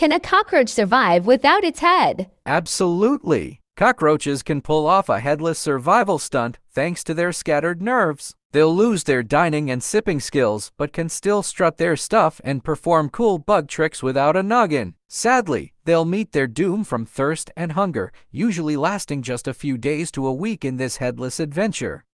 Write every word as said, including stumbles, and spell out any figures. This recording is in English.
Can a cockroach survive without its head? Absolutely. Cockroaches can pull off a headless survival stunt thanks to their scattered nerves. They'll lose their dining and sipping skills, but can still strut their stuff and perform cool bug tricks without a noggin. Sadly, they'll meet their doom from thirst and hunger, usually lasting just a few days to a week in this headless adventure.